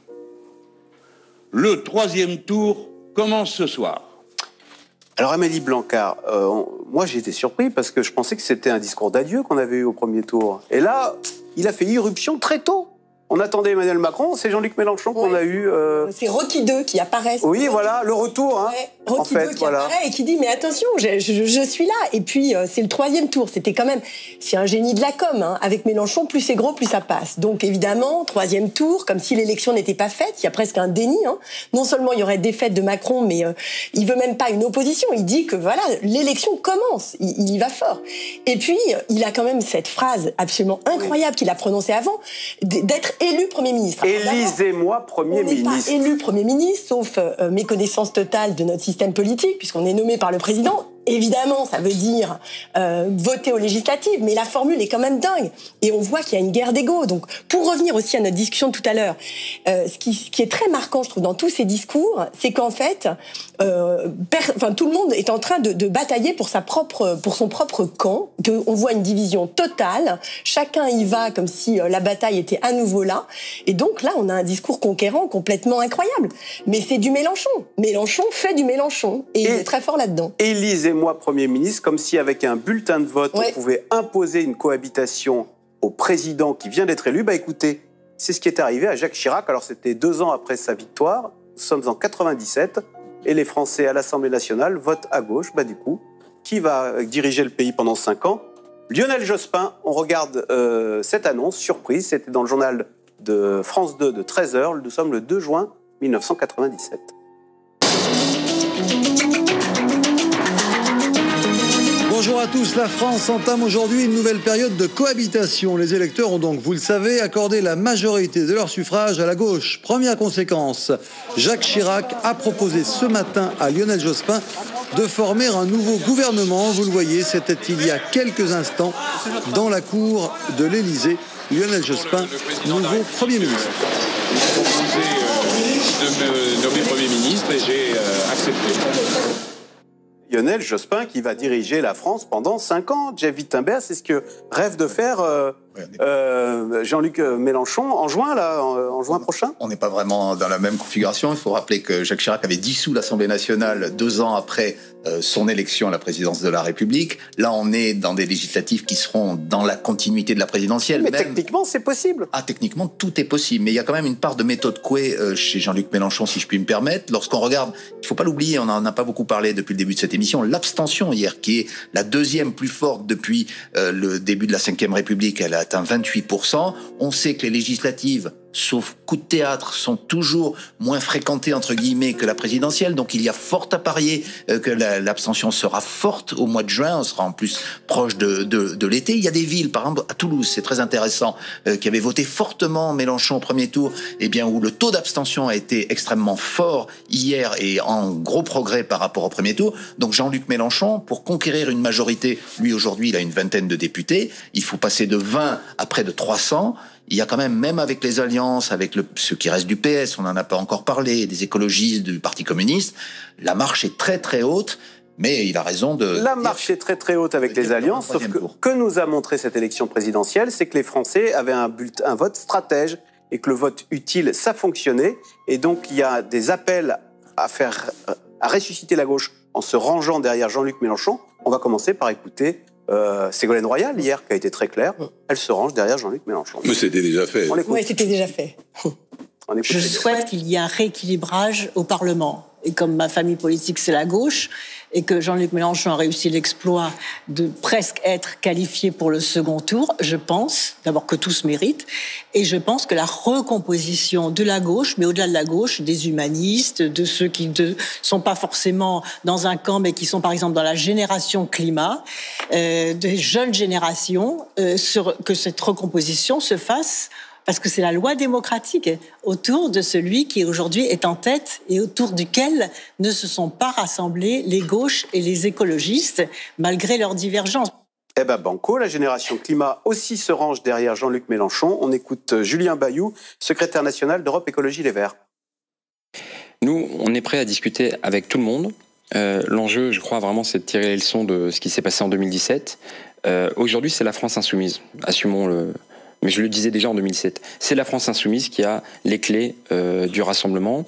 S13: Le 3e tour commence ce soir.
S2: Alors Amélie Blanquart, moi j'ai été surpris parce que je pensais que c'était un discours d'adieu qu'on avait eu au premier tour. Et là, il a fait irruption très tôt. On attendait Emmanuel Macron, c'est Jean-Luc Mélenchon qu'on a eu...
S1: C'est Rocky 2 qui apparaît.
S2: Oui, voilà, le retour. Hein,
S1: Rocky 2 qui apparaît et qui dit, mais attention, je suis là. Et puis, c'est le 3e tour. C'était quand même... C'est un génie de la com. Hein. Avec Mélenchon, plus c'est gros, plus ça passe. Donc, évidemment, 3e tour, comme si l'élection n'était pas faite. Il y a presque un déni. Hein. Non seulement il y aurait défaite de Macron, mais il veut même pas une opposition. Il dit que, voilà, l'élection commence. Il y va fort. Et puis, il a quand même cette phrase absolument incroyable qu'il a prononcée avant, d'être élu Premier ministre.
S2: Élisez-moi Premier ministre.
S1: On n'est pas élu Premier ministre, sauf méconnaissance totale de notre système politique, puisqu'on est nommé par le président. évidemment, ça veut dire voter aux législatives, mais la formule est quand même dingue. Et on voit qu'il y a une guerre d'ego. Donc, pour revenir aussi à notre discussion de tout à l'heure, ce qui est très marquant, je trouve, dans tous ces discours, c'est qu'en fait, tout le monde est en train de batailler pour son propre camp, qu'on voit une division totale. Chacun y va comme si la bataille était à nouveau là. Et donc là, on a un discours conquérant complètement incroyable. Mais c'est du Mélenchon. Mélenchon fait du Mélenchon. Et il est très fort là-dedans.
S2: Élisez-moi Premier ministre, comme si avec un bulletin de vote, on pouvait imposer une cohabitation au président qui vient d'être élu. Bah écoutez, c'est ce qui est arrivé à Jacques Chirac. Alors c'était 2 ans après sa victoire. Nous sommes en 97. Et les Français à l'Assemblée nationale votent à gauche. Bah du coup, qui va diriger le pays pendant 5 ans? Lionel Jospin. On regarde cette annonce, surprise. C'était dans le journal de France 2 de 13h. Nous sommes le 2 juin 1997.
S14: Bonjour à tous, la France entame aujourd'hui une nouvelle période de cohabitation. Les électeurs ont donc, vous le savez, accordé la majorité de leur suffrage à la gauche. Première conséquence, Jacques Chirac a proposé ce matin à Lionel Jospin de former un nouveau gouvernement. Vous le voyez, c'était il y a quelques instants dans la cour de l'Élysée. Lionel Jospin, nouveau Premier ministre.
S15: Il a proposé de me nommer Premier ministre et j'ai accepté.
S2: Lionel Jospin qui va diriger la France pendant 5 ans. Jeff Wittenberg, c'est ce que rêve de faire Jean-Luc Mélenchon en juin prochain.
S7: On n'est pas vraiment dans la même configuration. Il faut rappeler que Jacques Chirac avait dissous l'Assemblée nationale 2 ans après son élection à la présidence de la République. Là, on est dans des législatives qui seront dans la continuité de la présidentielle.
S2: Mais techniquement, c'est possible.
S7: Ah, techniquement, tout est possible. Mais il y a quand même une part de méthode Coué chez Jean-Luc Mélenchon, si je puis me permettre. Lorsqu'on regarde, il ne faut pas l'oublier, on n'en a pas beaucoup parlé depuis le début de cette émission, l'abstention hier, qui est la 2e plus forte depuis le début de la 5e République. Elle a atteint 28%. On sait que les législatives, sauf coup de théâtre, sont toujours moins fréquentées, entre guillemets, que la présidentielle. Donc il y a fort à parier que l'abstention sera forte au mois de juin. On sera en plus proche de l'été. Il y a des villes, par exemple à Toulouse, c'est très intéressant, qui avaient voté fortement Mélenchon au premier tour, et bien où le taux d'abstention a été extrêmement fort hier et en gros progrès par rapport au premier tour. Donc Jean-Luc Mélenchon, pour conquérir une majorité, lui aujourd'hui il a une 20aine de députés, il faut passer de 20 à près de 300. Il y a quand même avec les alliances, avec ce qui reste du PS, on n'en a pas encore parlé, des écologistes, du Parti communiste, la marche est très très haute, mais il a raison de...
S2: La marche est très très haute avec les alliances, sauf que nous a montré cette élection présidentielle, c'est que les Français avaient un vote stratège et que le vote utile, ça fonctionnait. Et donc il y a des appels à ressusciter la gauche en se rangeant derrière Jean-Luc Mélenchon. On va commencer par écouter Ségolène Royal, hier, qui a été très claire, elle se range derrière Jean-Luc Mélenchon.
S8: Mais c'était déjà fait.
S1: Oui, c'était déjà fait.
S16: Je souhaite qu'il y ait un rééquilibrage au Parlement. Et comme ma famille politique, c'est la gauche, et que Jean-Luc Mélenchon a réussi l'exploit de presque être qualifié pour le second tour, je pense, d'abord que tout se mérite, et je pense que la recomposition de la gauche, mais au-delà de la gauche, des humanistes, de ceux qui ne sont pas forcément dans un camp, mais qui sont par exemple dans la génération climat, des jeunes générations, que cette recomposition se fasse parce que c'est la loi démocratique autour de celui qui aujourd'hui est en tête et autour duquel ne se sont pas rassemblés les gauches et les écologistes, malgré leurs divergences.
S2: Eh ben banco, la génération climat aussi se range derrière Jean-Luc Mélenchon. On écoute Julien Bayou, secrétaire national d'Europe Écologie Les Verts.
S17: Nous, on est prêt à discuter avec tout le monde. L'enjeu, je crois vraiment, c'est de tirer les leçons de ce qui s'est passé en 2017. Aujourd'hui, c'est la France insoumise. Assumons-le. Mais je le disais déjà en 2007, c'est la France insoumise qui a les clés du rassemblement,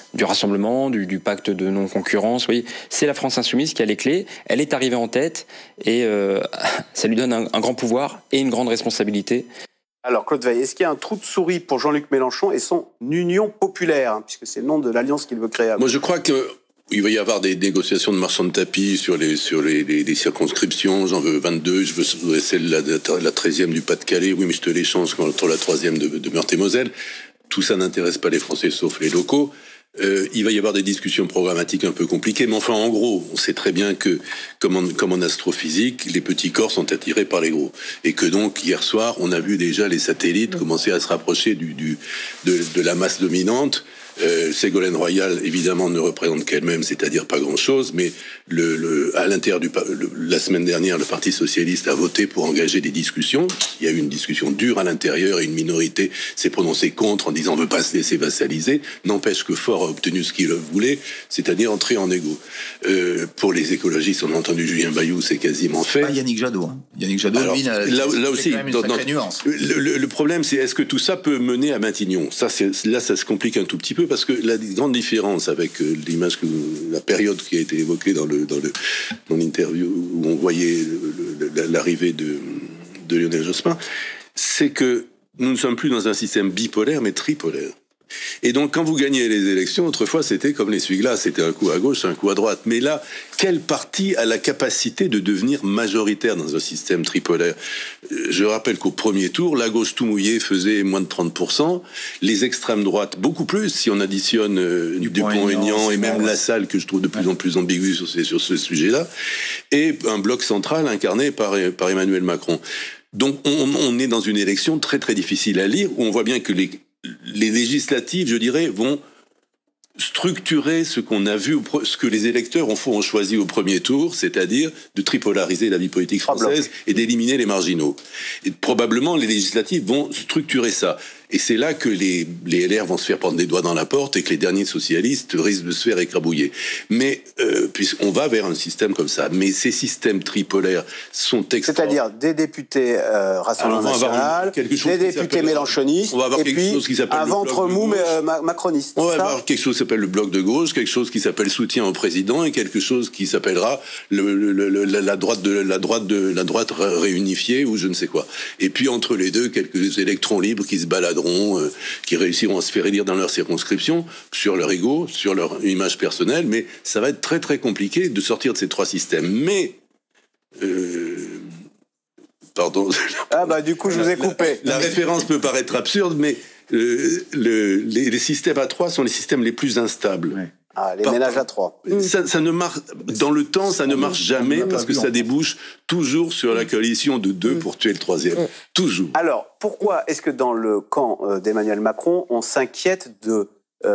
S17: du pacte de non-concurrence. Oui, c'est la France insoumise qui a les clés. Elle est arrivée en tête et ça lui donne un grand pouvoir et une grande responsabilité.
S2: Alors Claude Veil, est-ce qu'il y a un trou de souris pour Jean-Luc Mélenchon et son Union populaire, puisque c'est le nom de l'alliance qu'il veut créer?
S8: Moi, je crois qu'il va y avoir des négociations de marchands de tapis sur les circonscriptions. J'en veux 22, je veux celle la 13e du Pas-de-Calais. Oui, mais je te l'échange contre la 3e de Meurthe-et-Moselle. Tout ça n'intéresse pas les Français, sauf les locaux. Il va y avoir des discussions programmatiques un peu compliquées, mais enfin, en gros, on sait très bien que, comme en astrophysique, les petits corps sont attirés par les gros. Et que donc, hier soir, on a vu déjà les satellites commencer à se rapprocher de la masse dominante. Ségolène Royal, évidemment, ne représente qu'elle-même, c'est-à-dire pas grand-chose, mais à l'intérieur la semaine dernière, le Parti socialiste a voté pour engager des discussions. Il y a eu une discussion dure à l'intérieur et une minorité s'est prononcée contre en disant on ne veut pas se laisser vassaliser. N'empêche que Faure a obtenu ce qu'il voulait, c'est-à-dire entrer en égo. Pour les écologistes, on a entendu Julien Bayou, c'est quasiment fait.
S7: Pas Yannick Jadot. Hein. Yannick Jadot,
S8: alors,
S7: lui,
S8: là aussi,
S7: quand même une sacrée nuance.
S8: Le problème, c'est est-ce que tout ça peut mener à Matignon? Là, ça se complique un tout petit peu parce que la grande différence avec l'image, la période qui a été évoquée dans l'interview où on voyait l'arrivée de Lionel Jospin, c'est que nous ne sommes plus dans un système bipolaire, mais tripolaire. Et donc, quand vous gagnez les élections, autrefois, c'était comme l'essuie-glace, c'était un coup à gauche, un coup à droite. Mais là, quel parti a la capacité de devenir majoritaire dans un système tripolaire? Je rappelle qu'au premier tour, la gauche tout mouillée faisait moins de 30%, les extrêmes droites beaucoup plus, si on additionne Dupont-Aignan et même Lassalle, que je trouve de plus en plus ambigu sur ce sujet-là, et un bloc central incarné par Emmanuel Macron. Donc, on est dans une élection très très difficile à lire, où on voit bien que les législatives, je dirais, vont structurer ce qu'on a vu, ce que les électeurs ont choisi au premier tour, c'est-à-dire de tripolariser la vie politique française et d'éliminer les marginaux. Et probablement, les législatives vont structurer ça. Et c'est là que les LR vont se faire prendre des doigts dans la porte et que les derniers socialistes risquent de se faire écrabouiller. Mais puisqu'on va vers un système comme ça. Mais ces systèmes tripolaires sont
S2: c'est-à-dire des députés Rassemblement National, des députés mélenchonistes, et puis un ventre mou macroniste.
S8: On va avoir quelque chose qui s'appelle le bloc de gauche, quelque chose qui s'appelle soutien au président et quelque chose qui s'appellera la droite réunifiée ou je ne sais quoi. Et puis entre les deux, quelques électrons libres qui se baladeront, qui réussiront à se faire élire dans leur circonscription, sur leur ego, sur leur image personnelle, mais ça va être très très compliqué de sortir de ces trois systèmes. Mais pardon.
S2: Ah bah du coup je vous ai coupé.
S8: La référence peut paraître absurde, mais les systèmes à trois sont les systèmes les plus instables. Ouais.
S2: Ah, les ménages à trois.
S8: Ça ne marche, dans le temps, ça ne marche jamais parce que ça débouche toujours sur la coalition de deux pour tuer le troisième. Toujours.
S2: Alors, pourquoi est-ce que dans le camp d'Emmanuel Macron, on s'inquiète de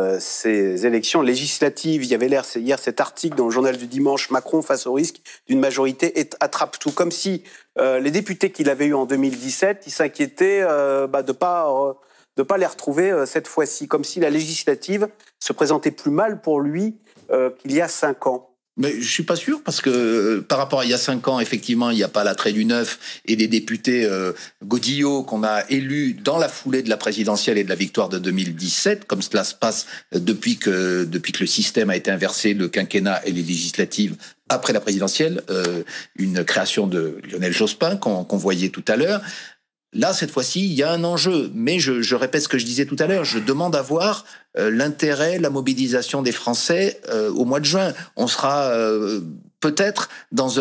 S2: ces élections législatives? Il y avait hier cet article dans le journal du dimanche, Macron face au risque d'une majorité attrape tout. Comme si les députés qu'il avait eus en 2017, ils s'inquiétaient de pas les retrouver cette fois-ci, comme si la législative se présentait plus mal pour lui qu'il y a 5 ans.
S7: Mais je suis pas sûr, parce que par rapport à il y a 5 ans, effectivement, il n'y a pas l'attrait du neuf et des députés Godillot qu'on a élus dans la foulée de la présidentielle et de la victoire de 2017, comme cela se passe depuis que le système a été inversé, le quinquennat et les législatives après la présidentielle, une création de Lionel Jospin qu'on voyait tout à l'heure. Là, cette fois-ci, il y a un enjeu. Mais je répète ce que je disais tout à l'heure. Je demande à voir l'intérêt, la mobilisation des Français au mois de juin. On sera peut-être dans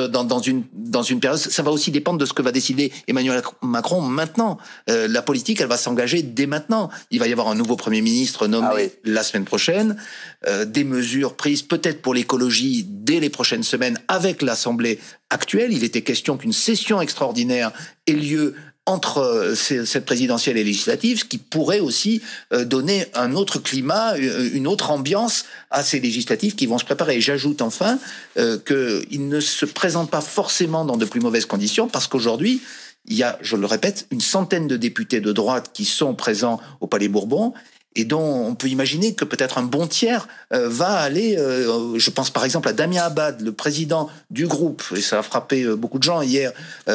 S7: une période. Ça va aussi dépendre de ce que va décider Emmanuel Macron maintenant. La politique, elle va s'engager dès maintenant. Il va y avoir un nouveau Premier ministre nommé la semaine prochaine. Des mesures prises peut-être pour l'écologie dès les prochaines semaines avec l'Assemblée actuelle. Il était question qu'une session extraordinaire ait lieu entre cette présidentielle et législative, ce qui pourrait aussi donner un autre climat, une autre ambiance à ces législatives qui vont se préparer. Et j'ajoute enfin qu'ils ne se présentent pas forcément dans de plus mauvaises conditions, parce qu'aujourd'hui, il y a, je le répète, une centaine de députés de droite qui sont présents au Palais Bourbon, et dont on peut imaginer que peut-être un bon tiers va aller, je pense par exemple à Damien Abad, le président du groupe, et ça a frappé beaucoup de gens hier,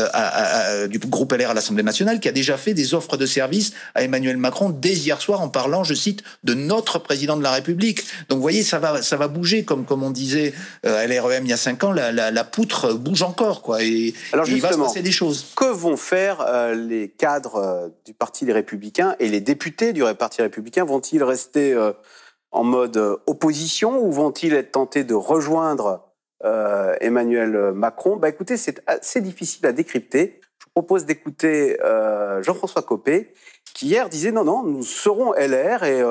S7: du groupe LR à l'Assemblée nationale, qui a déjà fait des offres de service à Emmanuel Macron dès hier soir en parlant, je cite, de notre président de la République. Donc vous voyez, ça va bouger, comme on disait à l'REM il y a 5 ans, la poutre bouge encore, quoi, et il va se passer des choses.
S2: Que vont faire les cadres du Parti des Républicains et les députés du Parti républicain? Vont-ils rester en mode opposition ou vont-ils être tentés de rejoindre Emmanuel Macron? Écoutez, c'est assez difficile à décrypter. Je vous propose d'écouter Jean-François Copé, qui hier disait non, nous serons LR et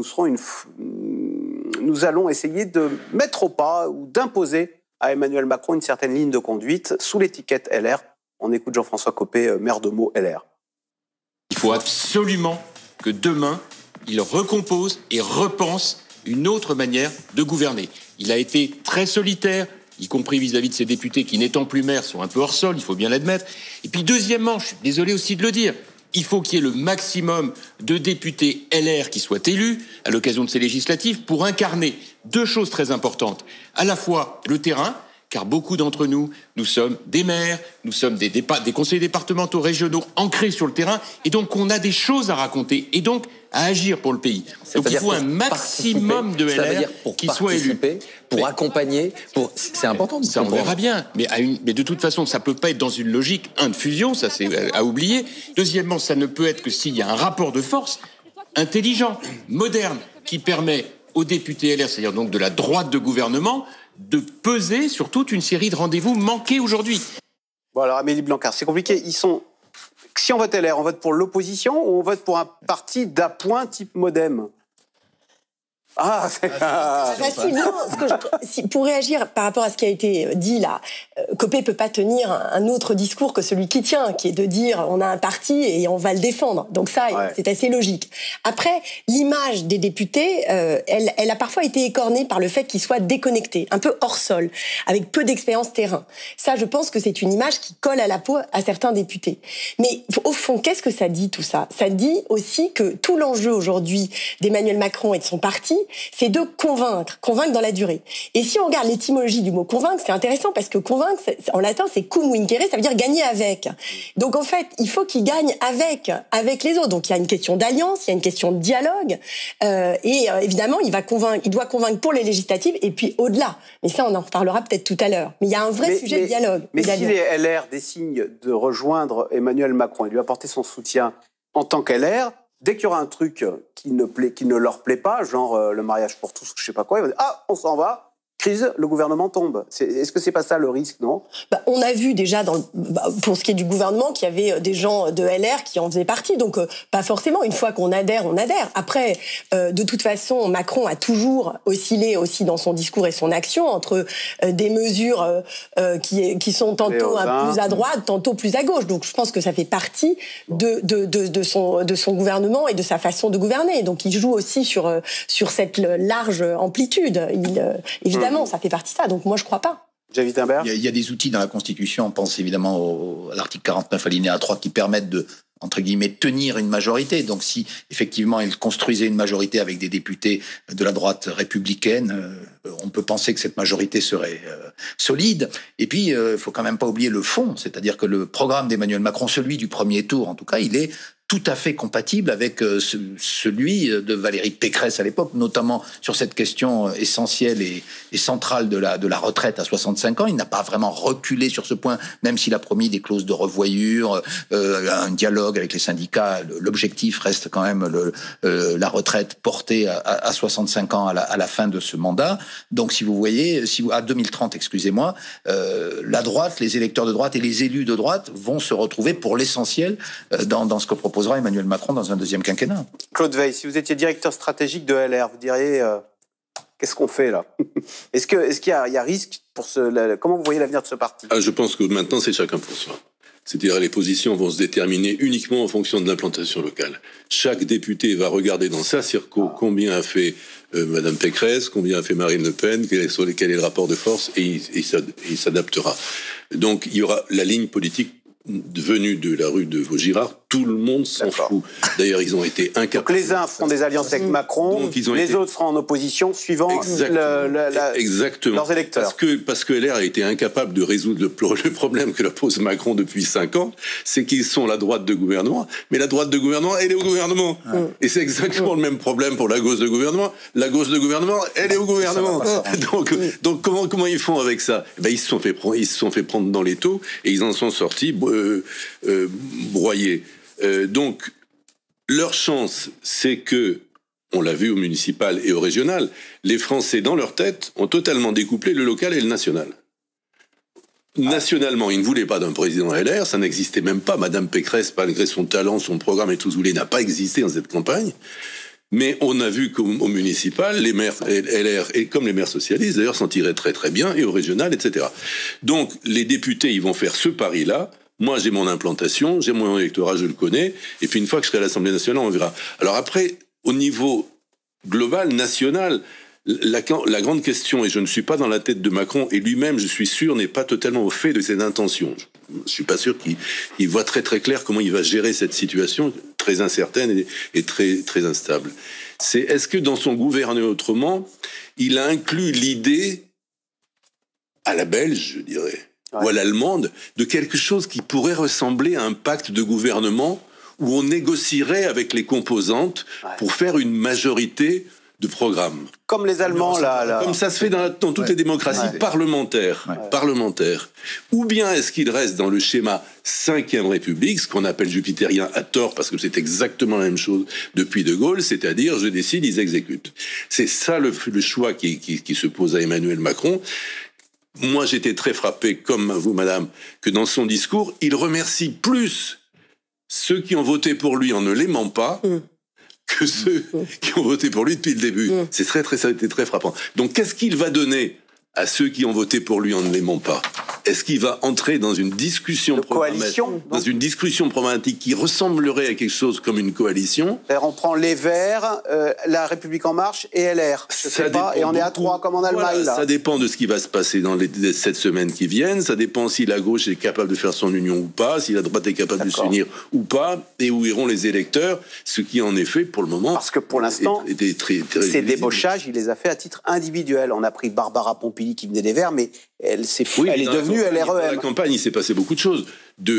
S2: nous allons essayer de mettre au pas ou d'imposer à Emmanuel Macron une certaine ligne de conduite sous l'étiquette LR. On écoute Jean-François Copé, maire de Meaux, LR.
S18: Il faut absolument que demain, il recompose et repense une autre manière de gouverner. Il a été très solitaire, y compris vis-à-vis de ses députés qui, n'étant plus maires, sont un peu hors sol, il faut bien l'admettre. Et puis deuxièmement, je suis désolé aussi de le dire, il faut qu'il y ait le maximum de députés LR qui soient élus à l'occasion de ces législatives pour incarner deux choses très importantes. À la fois le terrain, car beaucoup d'entre nous, nous sommes des maires, nous sommes des conseillers départementaux, régionaux, ancrés sur le terrain, et donc on a des choses à raconter, et donc à agir pour le pays. Donc il faut un maximum de LR qui soient élus.
S19: Pour accompagner, c'est important.
S18: Ça, on verra bien. Mais de toute façon, ça peut pas être dans une logique, de fusion, ça c'est à oublier. Deuxièmement, ça ne peut être que s'il y a un rapport de force intelligent, moderne, qui permet aux députés LR, c'est-à-dire donc de la droite de gouvernement, de peser sur toute une série de rendez-vous manqués aujourd'hui.
S2: Bon alors Amélie Blanquart, c'est compliqué. Si on vote LR, on vote pour l'opposition ou on vote pour un parti d'appoint type Modem?
S1: Pour réagir par rapport à ce qui a été dit là, Copé peut pas tenir un autre discours que celui qui tient, qui est de dire on a un parti et on va le défendre. Donc ça, c'est assez logique. Après, l'image des députés, elle a parfois été écornée par le fait qu'ils soient déconnectés, un peu hors sol, avec peu d'expérience terrain. Ça, je pense que c'est une image qui colle à la peau à certains députés. Mais au fond, qu'est-ce que ça dit tout ça? Ça dit aussi que tout l'enjeu aujourd'hui d'Emmanuel Macron et de son parti, c'est de convaincre dans la durée. Et si on regarde l'étymologie du mot convaincre, c'est intéressant parce que convaincre, en latin, c'est cum vincere, ça veut dire gagner avec. Donc en fait, il faut qu'il gagne avec les autres. Donc il y a une question d'alliance, il y a une question de dialogue, et évidemment, il doit convaincre pour les législatives et puis au-delà. Mais ça, on en reparlera peut-être tout à l'heure. Mais il y a un vrai sujet de dialogue.
S2: Mais si les LR désignent de rejoindre Emmanuel Macron et lui apporter son soutien en tant qu'LR, dès qu'il y aura un truc qui ne leur plaît pas, genre le mariage pour tous, je sais pas quoi, ils vont dire « Ah, on s'en va !» Crise, le gouvernement tombe. Est-ce que c'est pas ça le risque, non?
S1: On a vu déjà, pour ce qui est du gouvernement, qu'il y avait des gens de LR qui en faisaient partie. Donc, pas forcément. Une fois qu'on adhère, on adhère. Après, de toute façon, Macron a toujours oscillé aussi dans son discours et son action entre des mesures qui sont tantôt plus à droite, tantôt plus à gauche. Donc, je pense que ça fait partie de son gouvernement et de sa façon de gouverner. Donc, il joue aussi sur cette large amplitude. Évidemment, ça fait partie de ça. Donc moi, je crois pas.
S7: Il y a des outils dans la Constitution. On pense évidemment à l'article 49 alinéa 3 qui permettent de, entre guillemets, tenir une majorité. Donc si effectivement il construisait une majorité avec des députés de la droite républicaine, on peut penser que cette majorité serait solide. Et puis il faut quand même pas oublier le fond, c'est-à-dire que le programme d'Emmanuel Macron, celui du premier tour en tout cas, il est tout à fait compatible avec celui de Valérie Pécresse à l'époque, notamment sur cette question essentielle et centrale de la retraite à 65 ans. Il n'a pas vraiment reculé sur ce point, même s'il a promis des clauses de revoyure, un dialogue avec les syndicats. L'objectif reste quand même la retraite portée à 65 ans à la fin de ce mandat. Donc, si vous voyez, à 2030, excusez-moi, la droite, les électeurs de droite et les élus de droite vont se retrouver pour l'essentiel dans ce que proposera Emmanuel Macron dans un deuxième quinquennat.
S2: Claude Veil, si vous étiez directeur stratégique de LR, vous diriez qu'est-ce qu'on fait là? Est-ce qu'il y a risque pour comment vous voyez l'avenir de ce parti?
S8: Je pense que maintenant c'est chacun pour soi. C'est-à-dire les positions vont se déterminer uniquement en fonction de l'implantation locale. Chaque député va regarder dans sa circo combien a fait Madame Pécresse, combien a fait Marine Le Pen, quel est le rapport de force, et il s'adaptera. Donc il y aura la ligne politique venue de la rue de Vaugirard, tout le monde s'en fout. D'ailleurs, ils ont été incapables.
S2: Donc les uns feront des alliances avec Macron, les autres seront en opposition suivant leurs électeurs.
S8: Parce que LR a été incapable de résoudre le problème que leur pose Macron depuis 5 ans, c'est qu'ils sont la droite de gouvernement, mais la droite de gouvernement, elle est au gouvernement. Et c'est exactement le même problème pour la gauche de gouvernement. La gauche de gouvernement, elle est au gouvernement. Donc comment ils font avec ça? Ils se sont fait prendre dans les taux et ils en sont sortis broyés. Donc, leur chance, c'est que, on l'a vu au municipal et au régional, les Français, dans leur tête, ont totalement découplé le local et le national. Nationalement, ils ne voulaient pas d'un président LR, ça n'existait même pas. Madame Pécresse, malgré son talent, son programme et tout ce que vous voulez, n'a pas existé dans cette campagne. Mais on a vu qu'au municipal, les maires LR, et comme les maires socialistes, d'ailleurs, s'en tiraient très très bien, et au régional, etc. Donc, les députés, ils vont faire ce pari-là. Moi, j'ai mon implantation, j'ai mon électorat, je le connais. Et puis, une fois que je serai à l'Assemblée nationale, on verra. Alors après, au niveau global, national. La grande question, et je ne suis pas dans la tête de Macron, et lui-même, je suis sûr, n'est pas totalement au fait de ses intentions. Je ne suis pas sûr qu'il voit très très clair comment il va gérer cette situation très incertaine et très, très instable. C'est est-ce que dans son gouverner autrement, il a inclus l'idée, à la belge, je dirais, ou à l'allemande, de quelque chose qui pourrait ressembler à un pacte de gouvernement où on négocierait avec les composantes pour faire une majorité de programme.
S2: Comme les Allemands, là.
S8: Comme ça se fait dans toutes les démocraties parlementaires. Ou bien est-ce qu'il reste dans le schéma 5e République, ce qu'on appelle jupitérien à tort, parce que c'est exactement la même chose depuis De Gaulle, c'est-à-dire je décide, ils exécutent. C'est ça le choix qui se pose à Emmanuel Macron. Moi, j'étais très frappé, comme vous, madame, que dans son discours, il remercie plus ceux qui ont voté pour lui en ne l'aimant pas, que ceux qui ont voté pour lui depuis le début. Ça a été très frappant. Donc, qu'est-ce qu'il va donner à ceux qui ont voté pour lui en ne l'aimant pas? Est-ce qu'il va entrer dans une discussion programmatique qui ressemblerait à quelque chose comme une coalition?
S2: On prend les Verts, La République En Marche et LR. Je sais pas, et on est à 3 comme en Allemagne. Là.
S8: Ça dépend de ce qui va se passer dans les 7 semaines qui viennent. Ça dépend si la gauche est capable de faire son union ou pas, si la droite est capable de s'unir ou pas, et où iront les électeurs. Ce qui, en effet, pour le moment...
S2: Parce que pour l'instant, ces débauchages, il les a fait à titre individuel. On a pris Barbara Pompili qui venait des Verts, mais elle est devenue LREM.
S8: Dans la campagne, il s'est passé beaucoup de choses.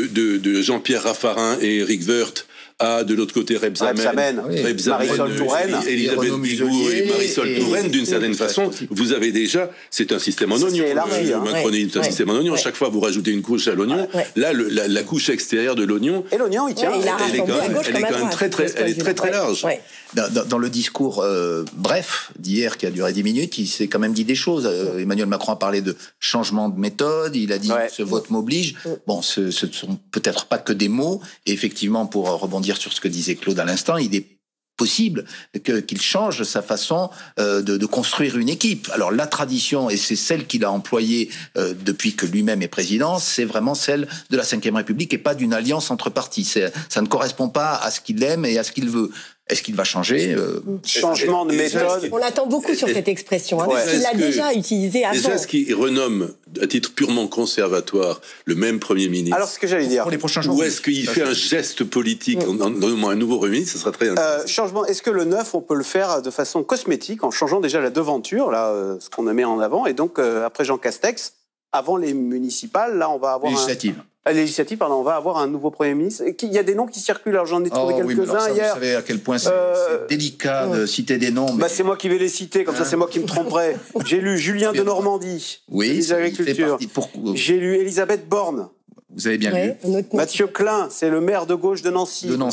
S8: De Jean-Pierre Raffarin et Éric Woerth à, de l'autre côté, Rebsamen,
S2: Marisol Touraine,
S8: Elisabeth Guigou et Marisol Touraine, d'une certaine façon, vous avez déjà, c'est un système en oignon. Le macronisme, c'est un système en oignon. Chaque fois, vous rajoutez une couche à l'oignon. Là, la couche extérieure de l'oignon,
S2: et l'oignon, il tient.
S8: Elle est quand même très large.
S7: Dans le discours bref d'hier, qui a duré 10 minutes, il s'est quand même dit des choses. Emmanuel Macron a parlé de changement de méthode, il a dit ce vote m'oblige. Bon, ce ne sont peut-être pas que des mots, et effectivement, pour rebondir sur ce que disait Claude à l'instant, il est possible qu'il change sa façon de construire une équipe. Alors la tradition, et c'est celle qu'il a employée depuis que lui-même est président, c'est vraiment celle de la Ve République et pas d'une alliance entre partis. Ça ne correspond pas à ce qu'il aime et à ce qu'il veut. Est-ce qu'il va changer
S2: Changement de méthode.
S1: On attend beaucoup sur cette expression, parce qu'il l'a déjà utilisée avant.
S8: Déjà, est-ce qu'il renomme, à titre purement conservatoire, le même Premier ministre?
S2: Alors, ce que j'allais dire.
S7: Pour les prochains jours.
S8: Ou est-ce qu'il fait un geste politique en nommant un nouveau Premier ministre? Ce sera très intéressant.
S2: Changement. Est-ce que le 9, on peut le faire de façon cosmétique, en changeant déjà la devanture, là, ce qu'on a mis en avant, et donc, après Jean Castex, avant les municipales, là, on va avoir législative, pardon, on va avoir un nouveau Premier ministre. Il y a des noms qui circulent, alors j'en ai trouvé quelques-uns hier.
S7: Vous savez à quel point c'est délicat de citer des noms. Mais...
S2: c'est moi qui vais les citer, comme ça c'est moi qui me tromperai. J'ai lu Julien de Normandie, ministre de l'Agriculture. J'ai lu Elisabeth Borne.
S7: Vous avez bien lu.
S2: Mathieu Klein, c'est le maire de gauche de Nancy.
S7: On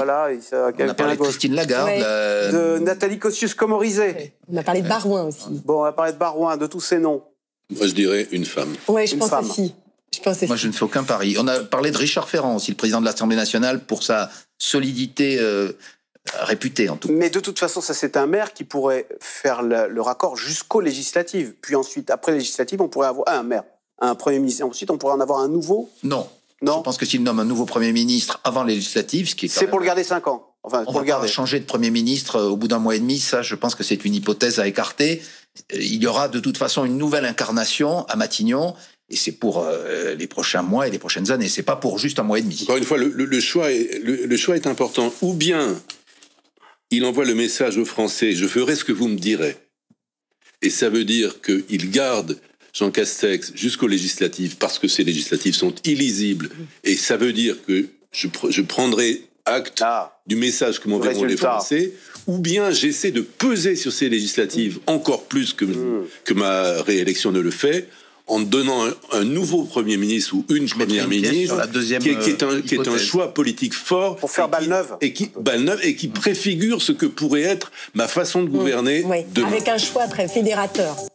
S7: a parlé de Christine Lagarde.
S2: De Nathalie Kosciusko-Morizet.
S1: On a parlé de Barouin aussi.
S2: Bon, on a parlé de Barouin, de tous ces noms.
S8: Moi, je dirais une femme.
S1: Oui, je pense aussi.
S7: Moi, je ne fais aucun pari. On a parlé de Richard Ferrand aussi, le président de l'Assemblée nationale, pour sa solidité réputée, en tout cas.
S2: Mais de toute façon, ça, c'est un maire qui pourrait faire le raccord jusqu'aux législatives. Puis ensuite, après les législatives, on pourrait avoir un Premier ministre. Ensuite, on pourrait en avoir un nouveau.
S7: Non. Je pense que s'il nomme un nouveau Premier ministre avant les législatives, ce qui est
S2: c'est pour le garder 5 ans. Enfin,
S7: on va changer de Premier ministre au bout d'un mois et demi. Ça, je pense que c'est une hypothèse à écarter. Il y aura de toute façon une nouvelle incarnation à Matignon. Et c'est pour les prochains mois et les prochaines années. C'est pas pour juste un mois et demi.
S8: Encore une fois, le choix est important. Ou bien il envoie le message aux Français, je ferai ce que vous me direz. Et ça veut dire qu'il garde Jean Castex jusqu'aux législatives parce que ces législatives sont illisibles. Et ça veut dire que je prendrai acte du message que m'enverront les Français. Ou bien j'essaie de peser sur ces législatives encore plus que ma réélection ne le fait, en donnant un nouveau Premier ministre ou une Première ministre qui est un choix politique fort
S2: pour faire balle neuve
S8: et qui préfigure ce que pourrait être ma façon de gouverner demain.
S1: Avec un choix très fédérateur.